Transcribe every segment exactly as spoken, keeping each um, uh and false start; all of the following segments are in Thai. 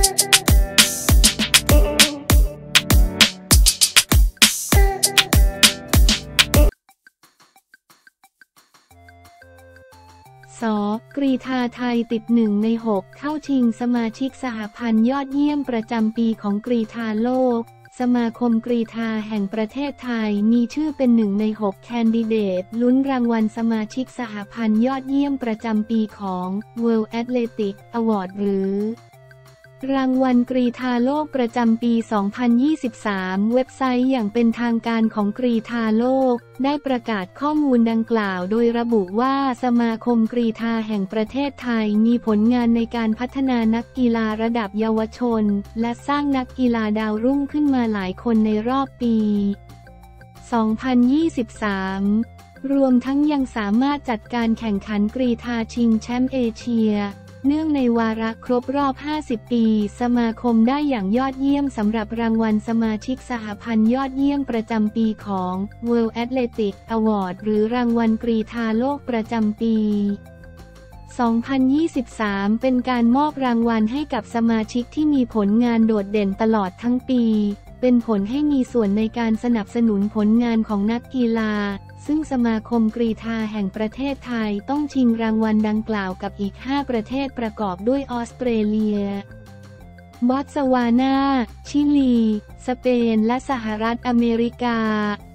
ส.กรีฑาไทยติดหนึ่งในหกเข้าชิงสมาชิกสหพันธ์ยอดเยี่ยมประจำปีของกรีฑาโลกสมาคมกรีฑาแห่งประเทศไทยมีชื่อเป็นหนึ่งในหกแคนดิเดตลุ้นรางวัลสมาชิกสหพันธ์ยอดเยี่ยมประจำปีของ World Athletics Award หรือรางวัลกรีฑาโลกประจำปี สองพันยี่สิบสาม เว็บไซต์อย่างเป็นทางการของกรีฑาโลกได้ประกาศข้อมูลดังกล่าวโดยระบุว่าสมาคมกรีฑาแห่งประเทศไทยมีผลงานในการพัฒนานักกีฬาระดับเยาวชนและสร้างนักกีฬาดาวรุ่งขึ้นมาหลายคนในรอบปี สองพันยี่สิบสาม รวมทั้งยังสามารถจัดการแข่งขันกรีฑาชิงแชมป์เอเชียเนื่องในวาระครบรอบ ห้าสิบ ปีสมาคมได้อย่างยอดเยี่ยมสำหรับรางวัลสมาชิกสหพันธ์ยอดเยี่ยมประจำปีของ World Athletics Award หรือรางวัลกรีฑาโลกประจำปี สองพันยี่สิบสาม เป็นการมอบรางวัลให้กับสมาชิกที่มีผลงานโดดเด่นตลอดทั้งปีเป็นผลให้มีส่วนในการสนับสนุนผลงานของนักกีฬาซึ่งสมาคมกรีฑาแห่งประเทศไทยต้องชิงรางวัลดังกล่าวกับอีกห้าประเทศประกอบด้วยออสเตรเลียบอตสวานาชิลีสเปนและสหรัฐอเมริกา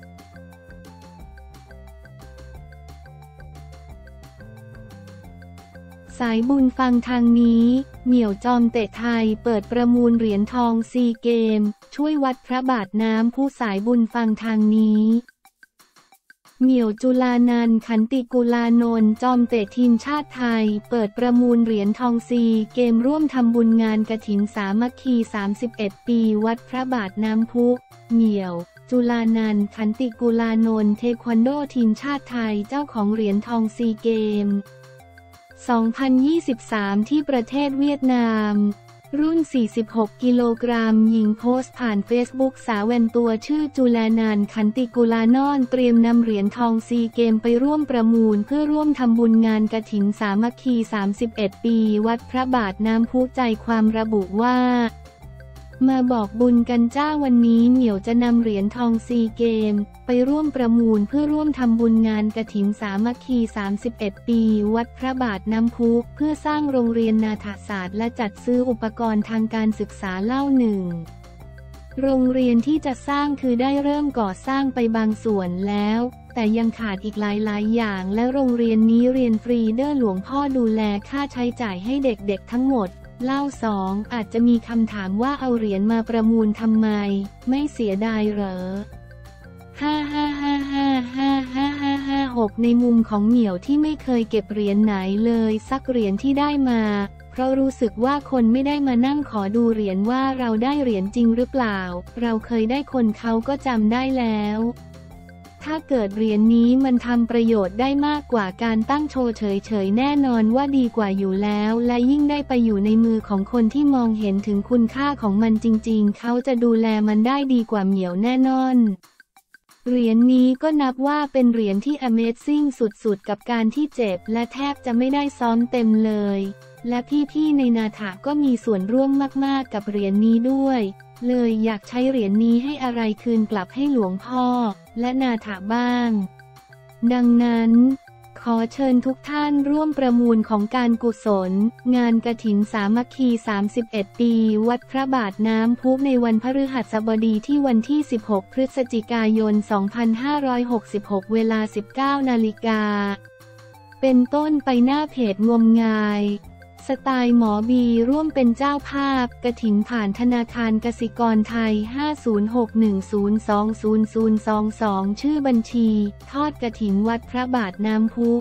สายบุญฟังทางนี้เหมี่ยวจอมเตะไทยเปิดประมูลเหรียญทองซีเกมช่วยวัดพระบาทน้ำผู้สายบุญฟังทางนี้เหมี่ยวจุลานันท์ขันติกุลานนท์จอมเตะทีมชาติไทยเปิดประมูลเหรียญทองซีเกมร่วมทำบุญงานกฐินสามัคคีสามสิบเอ็ดปีวัดพระบาทน้ำพุเหมี่ยวจุลานันท์ขันติกุลานนท์เทควันโดทีมชาติไทยเจ้าของเหรียญทองซีเกมสองพันยี่สิบสาม ที่ประเทศเวียดนามรุ่น สี่สิบหก กิโลกรัมหญิงโพสต์ผ่านเฟซบุ๊กสาวแวนตัวชื่อจุลานันท์ขันติกุลานนท์เตรียมนำเหรียญทองซีเกมไปร่วมประมูลเพื่อร่วมทำบุญงานกฐินสามัคคีสามสิบเอ็ดปีวัดพระบาทน้ำพุใจความระบุว่ามาบอกบุญกันจ้าวันนี้เหมียวจะนำเหรียญทองซีเกมไปร่วมประมูลเพื่อร่วมทำบุญงานกฐินสามัคคีสามสิบเอ็ดปีวัดพระบาทน้ำพุเพื่อสร้างโรงเรียนนาฏศาสตร์และจัดซื้ออุปกรณ์ทางการศึกษาเล่าหนึ่งโรงเรียนที่จะสร้างคือได้เริ่มก่อสร้างไปบางส่วนแล้วแต่ยังขาดอีกหลายๆอย่างและโรงเรียนนี้เรียนฟรีเด้อหลวงพ่อดูแลค่าใช้จ่ายให้เด็กๆทั้งหมดเล่าสองอาจจะมีคำถามว่าเอาเหรียญมาประมูลทำไมไม่เสียดายเหรอห้าห้าห้าห้าห้าห้าห้าห้าหกในมุมของเหมียวที่ไม่เคยเก็บเหรียญไหนเลยสักเหรียญที่ได้มาเพราะรู้สึกว่าคนไม่ได้มานั่งขอดูเหรียญว่าเราได้เหรียญจริงหรือเปล่าเราเคยได้คนเขาก็จำได้แล้วถ้าเกิดเหรียญนี้มันทำประโยชน์ได้มากกว่าการตั้งโชว์เฉยๆแน่นอนว่าดีกว่าอยู่แล้วและยิ่งได้ไปอยู่ในมือของคนที่มองเห็นถึงคุณค่าของมันจริงๆเขาจะดูแลมันได้ดีกว่าเหมียวแน่นอนเหรียญนี้ก็นับว่าเป็นเหรียญที่ Amazing สุดๆกับการที่เจ็บและแทบจะไม่ได้ซ้อมเต็มเลยและพี่ๆในนาถะก็มีส่วนร่วมมากๆกับเหรียญนี้ด้วยเลยอยากใช้เหรียญนี้ให้อะไรคืนกลับให้หลวงพ่อและนาถะบ้างดังนั้นขอเชิญทุกท่านร่วมประมูลของการกุศลงานกฐินสามัคคีสามสิบเอ็ดปีวัดพระบาทน้ำพุในวันพฤหัสบดีที่วันที่สิบหกพฤศจิกายนสองพันห้าร้อยหกสิบหกเวลา สิบเก้านาฬิกาเป็นต้นไปหน้าเพจงมงายสไตล์หมอบีร่วมเป็นเจ้าภาพกฐินผ่านธนาคารกสิกรไทย ห้า ศูนย์ หก หนึ่ง ศูนย์ สอง ศูนย์ ศูนย์ สอง สอง ชื่อบัญชีทอดกฐินวัดพระบาทน้ำพุ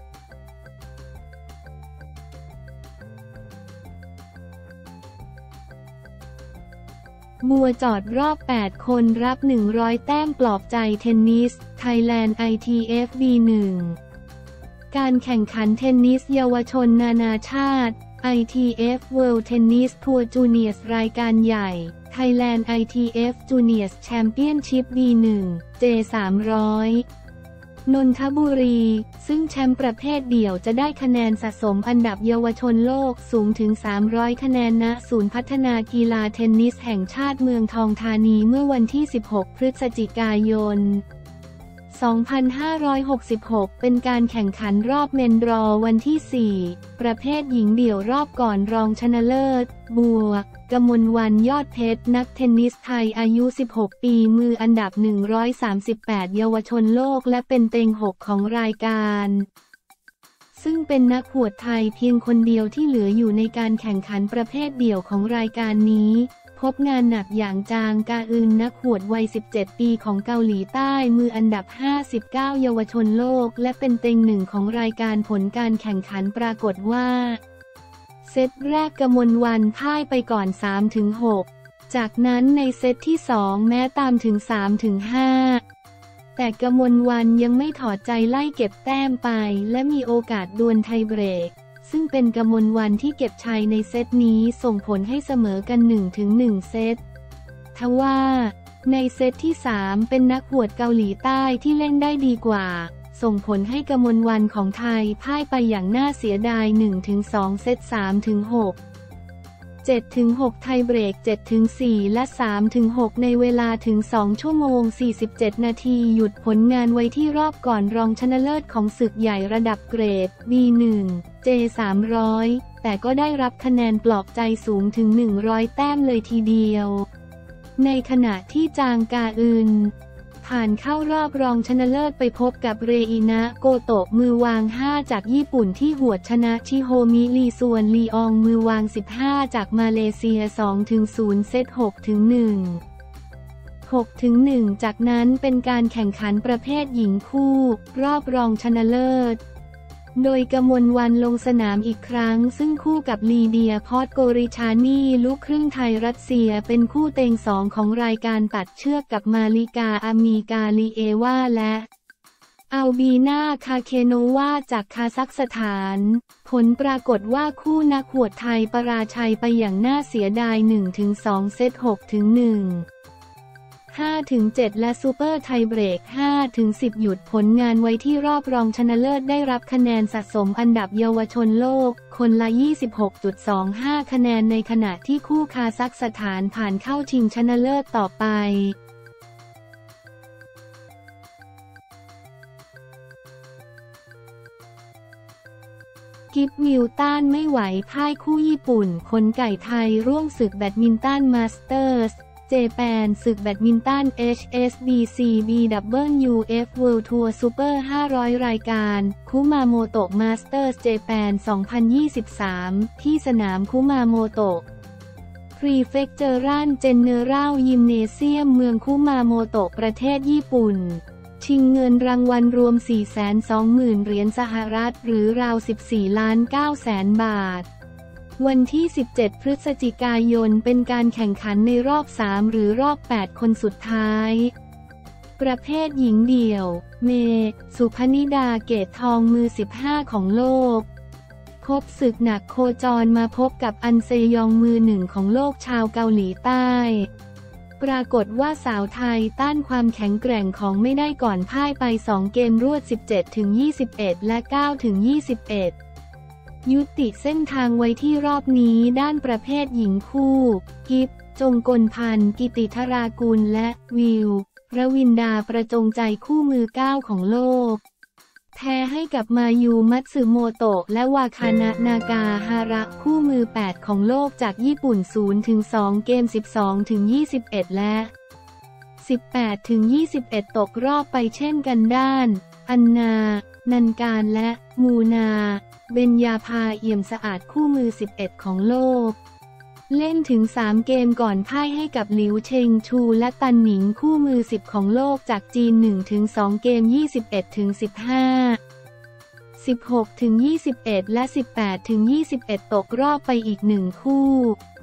มัวจอดรอบแปดคนรับหนึ่งร้อยแต้มปลอบใจเทนนิส Thailand ไอ ที เอฟ บี หนึ่ง การแข่งขันเทนนิสเยาวชนนานาชาติ ไอ ที เอฟ World Tennis Tour Juniors รายการใหญ่ Thailand ไอ ที เอฟ Juniors Championship บี หนึ่ง เจ สามร้อยนนทบุรีซึ่งแชมป์ประเภทเดี่ยวจะได้คะแนนสะสมอันดับเยาวชนโลกสูงถึงสามร้อยคะแนนณศูนย์พัฒนากีฬาเทนนิสแห่งชาติเมืองทองธานีเมื่อวันที่สิบหกพฤศจิกายนสองพันห้าร้อยหกสิบหกเป็นการแข่งขันรอบเมนดรอวันที่สี่ประเภทหญิงเดี่ยวรอบก่อนรองชนะเลิศบัวกมลวรรณยอดเพชรนักเทนนิสไทยอายุสิบหกปีมืออันดับหนึ่งร้อยสามสิบแปดเยาวชนโลกและเป็นเต็งหกของรายการซึ่งเป็นนักหวดไทยเพียงคนเดียวที่เหลืออยู่ในการแข่งขันประเภทเดี่ยวของรายการนี้พบงานหนักอย่างจางกาอึนนักหวดวัยสิบเจ็ดปีของเกาหลีใต้มืออันดับห้าสิบเก้าเยาวชนโลกและเป็นเต็งหนึ่งของรายการผลการแข่งขันปรากฏว่าเซตแรกกมลวรรณพ่ายไปก่อน สามถึงหก จากนั้นในเซตที่สองแม้ตามถึง สามถึงห้า แต่กมลวรรณยังไม่ถอดใจไล่เก็บแต้มไปและมีโอกาสดวลไทเบรกซึ่งเป็นกมลวรรณที่เก็บชัยในเซตนี้ส่งผลให้เสมอกัน หนึ่งถึงหนึ่ง เซตทว่าในเซตที่สามเป็นนักหวดเกาหลีใต้ที่เล่นได้ดีกว่าส่งผลให้กมลวรรณของไทยพ่ายไปอย่างน่าเสียดาย หนึ่งถึงสอง เซต สามถึงหก เจ็ดถึงหก ไทเบรก เจ็ดถึงสี่ และ สามถึงหก ในเวลาถึงสองชั่วโมงสี่สิบเจ็ดนาทีหยุดผลงานไว้ที่รอบก่อนรองชนะเลิศของศึกใหญ่ระดับเกรด บี หนึ่ง เจ สามร้อย แต่ก็ได้รับคะแนนปลอบใจสูงถึงหนึ่งร้อยแต้มเลยทีเดียวในขณะที่จางกาอึนผ่านเข้ารอบรองชนะเลิศไปพบกับเรอินะโกโตะมือวางห้าจากญี่ปุ่นที่หวดชนะชิโฮมิลีส่วนลีอองมือวางสิบห้าจากมาเลเซีย สองถึงศูนย์ เซต หกถึงหนึ่ง หกถึงหนึ่ง จากนั้นเป็นการแข่งขันประเภทหญิงคู่รอบรองชนะเลิศโดยกมลวรรณลงสนามอีกครั้งซึ่งคู่กับลีเดียพอตโกริชานีลูกครึ่งไทยรัสเซียเป็นคู่เต็งสองของรายการตัดเชือกกับมาลิกาอามีกาลีเอวาและอัลบีนาคาเคโนวาจากคาซัคสถานผลปรากฏว่าคู่นักหวดไทยปราชัยไปอย่างน่าเสียดาย หนึ่งถึงสอง เซต หกถึงหนึ่งห้าถึงเจ็ด และซูเปอร์ไทเบรก ห้าถึงสิบ หยุดผลงานไว้ที่รอบรองชนะเลิศได้รับคะแนนสะสมอันดับเยาวชนโลกคนละ ยี่สิบหกจุดสองห้า คะแนนในขณะที่คู่คาซัคสถานผ่านเข้าชิงชนะเลิศต่อไปกิฟมิลตันไม่ไหวพ่ายคู่ญี่ปุ่นคนไก่ไทยร่วมศึกแบดมินตันมาสเตอร์สเจแปนศึกแบดมินตัน เอช เอส บี ซี บี ดับเบิลยู เอฟ World Tour Super ห้าร้อย รายการคุมาโมโตะมาสเตอร์สเจแปน สองพันยี่สิบสาม ที่สนามคุมาโมโตะพรีเฟกเจอรัลเจเนอรัลยิมเนเซียมเมืองคุมาโมโตะประเทศญี่ปุ่นชิงเงินรางวัลรวม สี่แสนสองหมื่น เหรียญสหรัฐหรือราว สิบสี่ล้านเก้าแสน บาทวันที่สิบเจ็ดพฤศจิกายนเป็นการแข่งขันในรอบสามหรือรอบแปดคนสุดท้ายประเภทหญิงเดี่ยวเมสุพนิดาเกตทองมือสิบห้าของโลกพบศึกหนักโคจรมาพบกับอันเซยองมือหนึ่งของโลกชาวเกาหลีใต้ปรากฏว่าสาวไทยต้านความแข็งแกร่งของไม่ได้ก่อนพ่ายไปสองเกมรวด สิบเจ็ดถึงยี่สิบเอ็ด และ เก้าถึงยี่สิบเอ็ดยุติเส้นทางไว้ที่รอบนี้ด้านประเภทหญิงคู่กิฟจงกลพันธ์กิติธรากุลและวิวรวินดาประจงใจคู่มือเก้าของโลกแพ้ให้กับมายูมัตสึโมโตะและวาคานะนากาฮาระคู่มือแปดของโลกจากญี่ปุ่น ศูนย์ถึงสอง เกม สิบสองถึงยี่สิบเอ็ด และ สิบแปดถึงยี่สิบเอ็ด ตกรอบไปเช่นกันด้านอันนานันการและมูนาเบญญาภาเอี่ยมสะอาดคู่มือสิบเอ็ดของโลกเล่นถึงสามเกมก่อนพ่ายให้กับหลิวเชงชูและตันหนิงคู่มือสิบของโลกจากจีน หนึ่งถึงสอง เกม ยี่สิบเอ็ดถึงสิบห้า สิบหกถึงยี่สิบเอ็ด และ สิบแปดถึงยี่สิบเอ็ด ตกรอบไปอีกหนึ่งคู่